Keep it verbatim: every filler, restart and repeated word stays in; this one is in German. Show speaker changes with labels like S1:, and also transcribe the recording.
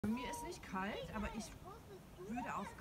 S1: Mir ist nicht kalt, aber ich würde auf